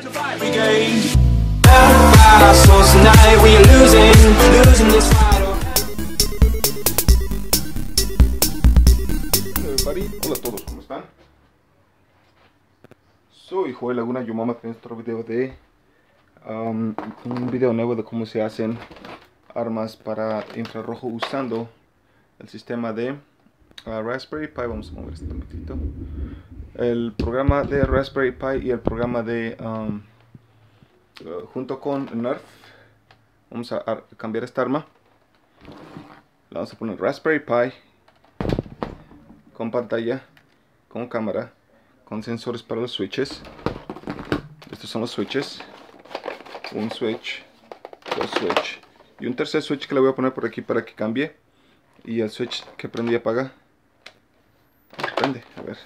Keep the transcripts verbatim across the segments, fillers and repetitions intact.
Hola a todos, ¿cómo están? Soy Joel Laguna Yumama en otro video de um, un video nuevo de cómo se hacen armas para infrarrojo usando el sistema de uh, Raspberry Pi. Vamos a mover esto un poquito. El programa de Raspberry Pi y el programa de um, uh, junto con Nerf. Vamos a, a cambiar esta arma. Le vamos a poner Raspberry Pi con pantalla, con cámara, con sensores para los switches. Estos son los switches. Un switch, dos switch y un tercer switch que le voy a poner por aquí para que cambie. Y el switch que prende y apaga. Prende, a ver.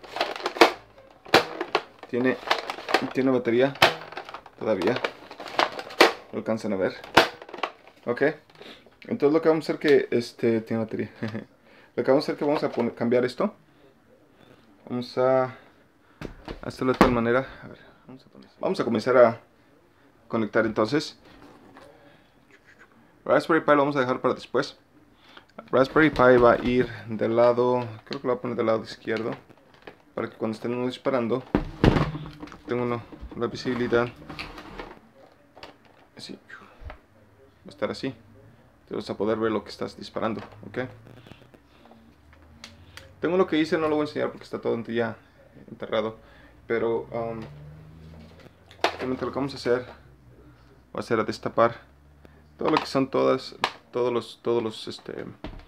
Tiene, tiene batería todavía. Lo alcanzan a ver. Ok. Entonces lo que vamos a hacer que este tiene batería. Lo que vamos a hacer que vamos a poner, cambiar esto. Vamos a hacerlo de tal manera. A ver, vamos, a poner, vamos a comenzar a conectar entonces. Raspberry Pi lo vamos a dejar para después. Raspberry Pi va a ir del lado, creo que lo voy a poner del lado izquierdo, para que cuando estén disparando tenga uno, la visibilidad así. Va a estar así. Te vas a poder ver lo que estás disparando. Ok. Tengo lo que hice, no lo voy a enseñar porque está todo ya enterrado. Pero um, realmente lo que vamos a hacer va a ser a destapar todo lo que son todas, todos los, todos los, este,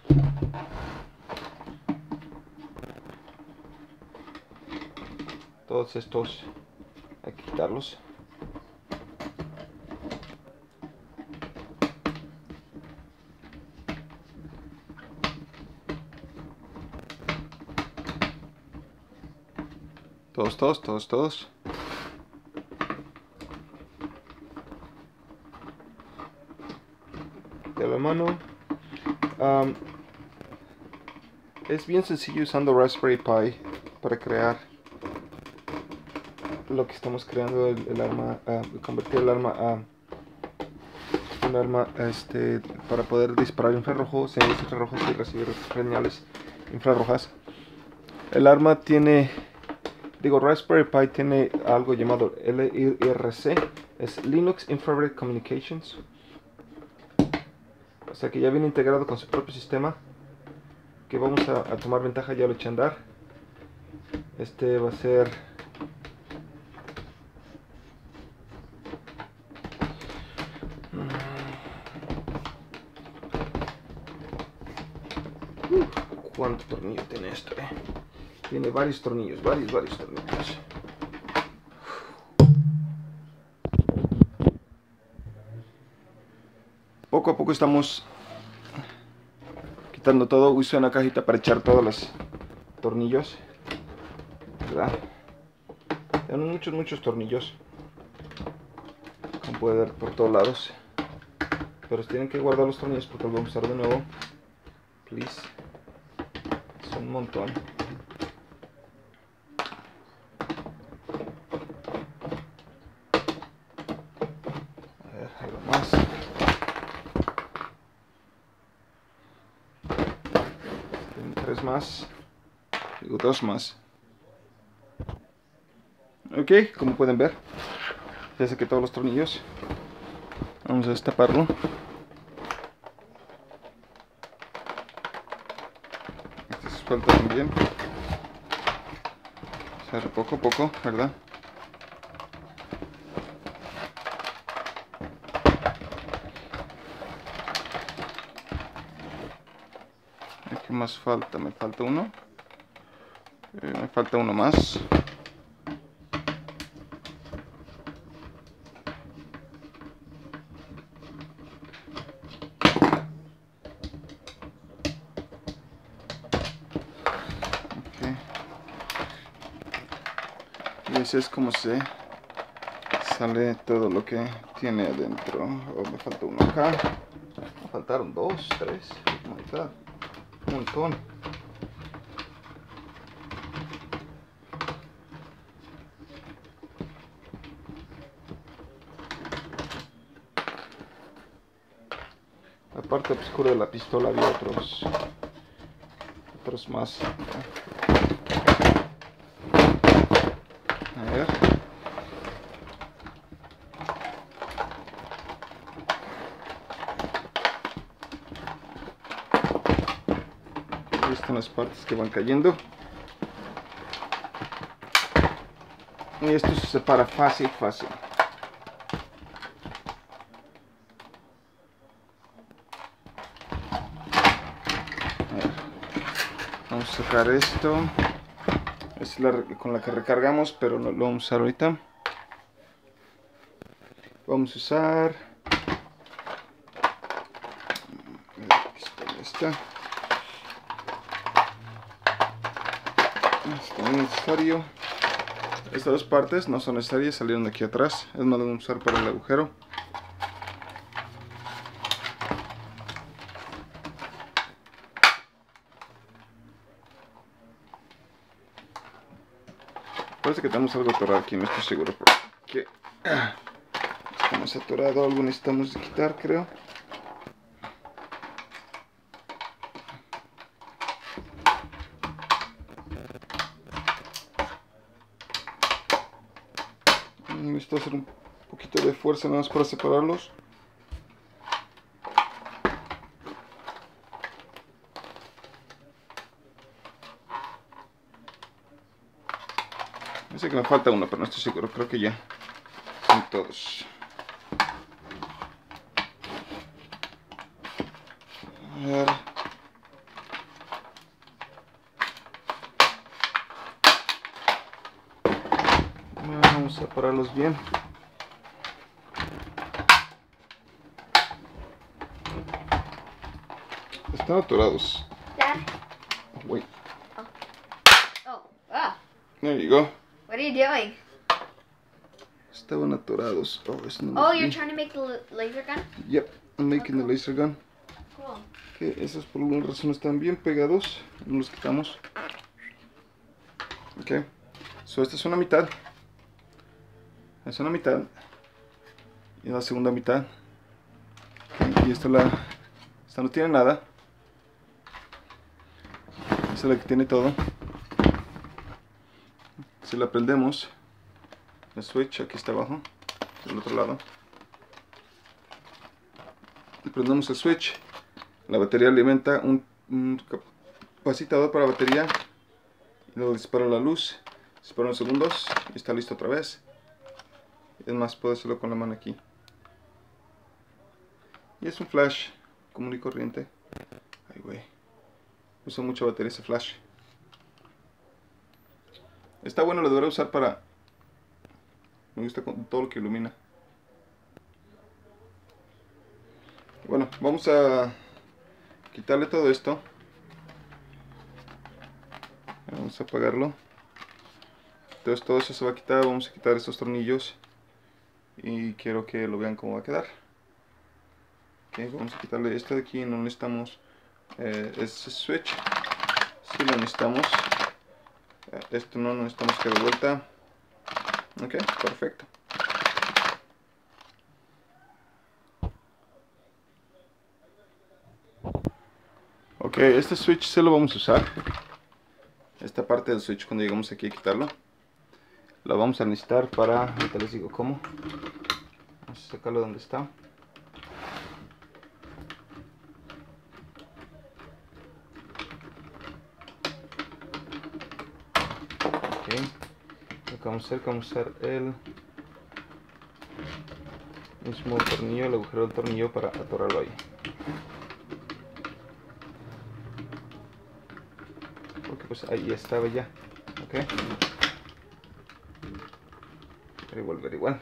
todos estos, hay que quitarlos. Todos, todos, todos, todos. De la mano. Um, es bien sencillo usando Raspberry Pi para crear lo que estamos creando, el, el arma, uh, convertir el arma a un arma este, para poder disparar infrarrojos, señales infrarrojos y recibir señales infrarrojas. El arma tiene, digo, Raspberry Pi tiene algo llamado L I R C, es Linux Infrared Communications. O sea que ya viene integrado con su propio sistema, que vamos a, a tomar ventaja, ya lo eché a andar. Este va a ser uh, ¿cuánto tornillo tiene esto? Eh? Tiene varios tornillos, varios, varios tornillos. Poco a poco estamos quitando todo. Uso una cajita para echar todos los tornillos, ¿verdad? Tienen muchos, muchos tornillos, como puede ver por todos lados. Pero tienen que guardar los tornillos porque los vamos a usar de nuevo. Please. Son un montón. A ver, algo más. Tres más, digo dos más. Ok, como pueden ver, ya saqué todos los tornillos. Vamos a destaparlo. Este se suelta también. Se abre poco a poco, ¿verdad? ¿Qué más falta? Me falta uno. Eh, me falta uno más. Okay. Y así es como se sale todo lo que tiene adentro. Oh, me falta uno acá. Me faltaron dos, tres. Oh my God. Un montón. parte oscura de la pistola había otros otros más. A ver. Ahí están las partes que van cayendo. Y esto se separa fácil, fácil. A ver. Vamos a sacar esto. Es la con la que recargamos, pero no lo vamos a usar ahorita. Vamos a usar esta. Esto es necesario. Estas dos partes no son necesarias, salieron de aquí atrás. Es más, lo vamos a usar para el agujero. Parece que tenemos algo atorado aquí, no estoy seguro porque estamos atorado, algo necesitamos de quitar, creo. Necesito hacer un poquito de fuerza nada más para separarlos. Sé que me falta uno, pero no estoy seguro. Creo que ya son todos. A ver. Vamos a separarlos bien. Están atorados. Dad. Oh, wait. Oh. Oh. Ah. There you go. What are you doing? Estaban atorados. Oh, eso no Oh, los you're vi. trying to make the l- laser gun? Yep, I'm making Oh, cool. the laser gun. Cool. Que esos por alguna razón están bien pegados. No los quitamos. Ok. So, esta es una mitad. Es una mitad. Y la segunda mitad. Okay. Y esta la. Esta no tiene nada. Esta es la que tiene todo. Si la prendemos, el switch aquí está abajo, del otro lado. Y prendemos el switch. La batería alimenta un, un capacitador para batería. Y luego dispara la luz. Dispara unos segundos y está listo otra vez. Es más, puedo hacerlo con la mano aquí. Y es un flash común y corriente. Ay, güey. Usa mucha batería ese flash. Está bueno, lo debería usar para... Me gusta con todo lo que ilumina. Bueno, vamos a quitarle todo esto. Vamos a apagarlo. Entonces todo eso se va a quitar. Vamos a quitar estos tornillos. Y quiero que lo vean cómo va a quedar. Okay, vamos a quitarle esto de aquí. No necesitamos eh, ese switch. Si lo necesitamos. Esto no necesitamos que de vuelta. Ok, perfecto. Ok, este switch se lo vamos a usar. Esta parte del switch, cuando llegamos aquí a quitarlo, lo vamos a necesitar para... Ahorita les digo cómo. Vamos a sacarlo donde está. Ok. Lo que vamos a hacer, vamos a usar el mismo tornillo, el agujero del tornillo para atorarlo ahí. Porque pues ahí estaba ya. Ok. Ver igual, ver igual.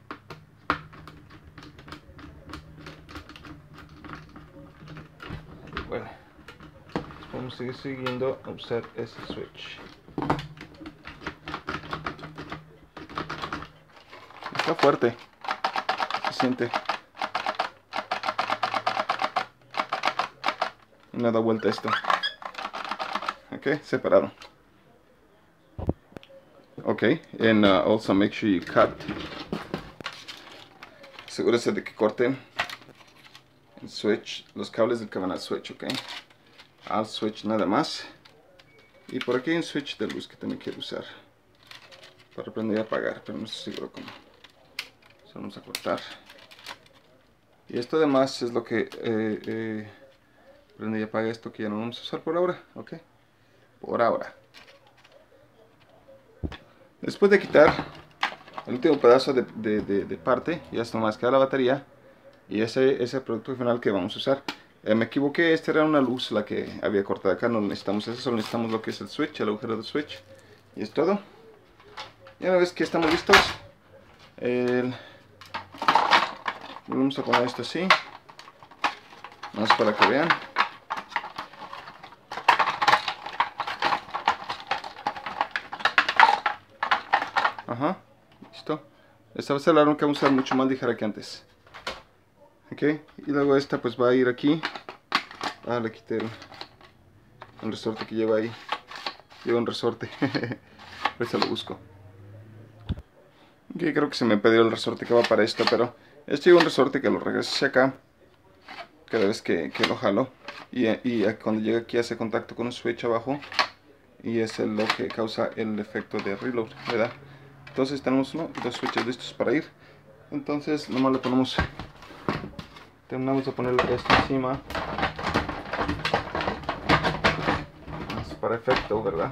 Igual. Vamos a seguir siguiendo a usar ese switch. Está fuerte. Se siente. Y no da vuelta esto. Ok, separado. Ok, and uh, also make sure you cut. Asegúrese de que corten el switch, los cables del que van al switch, ok. Al switch nada más. Y por aquí hay un switch de luz que también quiero usar para prender y apagar, pero no estoy seguro cómo. So, vamos a cortar. Y esto además es lo que eh, eh, prende y apaga esto, que ya no vamos a usar por ahora, ok. Por ahora. Después de quitar el último pedazo de, de, de, de parte, ya está más queda la batería y ese es el producto final que vamos a usar. Eh, me equivoqué, esta era una luz la que había cortado acá, no necesitamos eso, solo necesitamos lo que es el switch, el agujero del switch, y es todo. Y una vez que estamos listos, el... vamos a poner esto así, más para que vean. Ajá, listo. Esta va a ser la arma que vamos a usar mucho más ligera que antes. Ok, y luego esta pues va a ir aquí. Ah, le quité el, el resorte que lleva ahí. Lleva un resorte. Ahorita lo busco. Ok, creo que se me perdió el resorte que va para esto, pero este lleva un resorte que lo regresa hacia acá cada vez que, que lo jalo. Y, y cuando llega aquí hace contacto con un switch abajo. Y es lo que causa el efecto de reload, ¿verdad? Entonces tenemos uno y dos switches listos para ir. Entonces nomás le ponemos, terminamos de ponerle esto encima. Es para efecto, ¿verdad?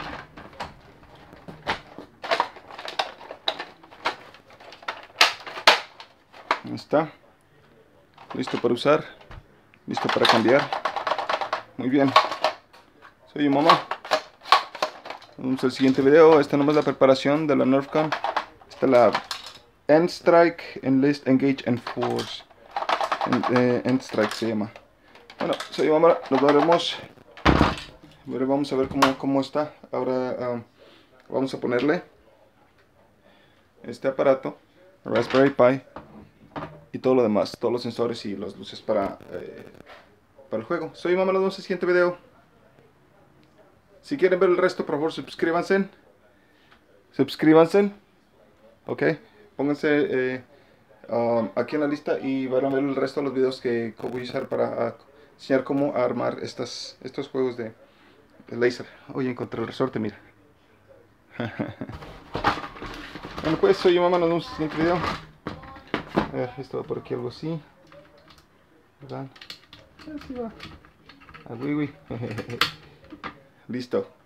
Ahí está. Listo para usar. Listo para cambiar. Muy bien. Soy mi mamá. Vamos al siguiente video. Esta nomás es la preparación de la Nerf Gun. Esta es la End Strike, Enlist, Engage, Enforce. End, eh, End Strike se llama. Bueno, soy mamá. Nos veremos. Vamos a ver cómo, cómo está. Ahora um, vamos a ponerle este aparato, Raspberry Pi, y todo lo demás, todos los sensores y las luces para, eh, para el juego. Soy mamá. Nos vemos en el siguiente video. Si quieren ver el resto, por favor, suscríbanse. Suscríbanse. Ok. Pónganse eh, um, aquí en la lista y van a ver el resto de los videos que voy a usar para uh, enseñar cómo armar estas, estos juegos de, de laser. Oye, encontré el resorte, mira. Bueno, pues soy yo, mamá. Nos vemos en el siguiente video. A ver, esto va por aquí, algo así. ¿Verdad? Así va. Ah, uy, uy. Listo.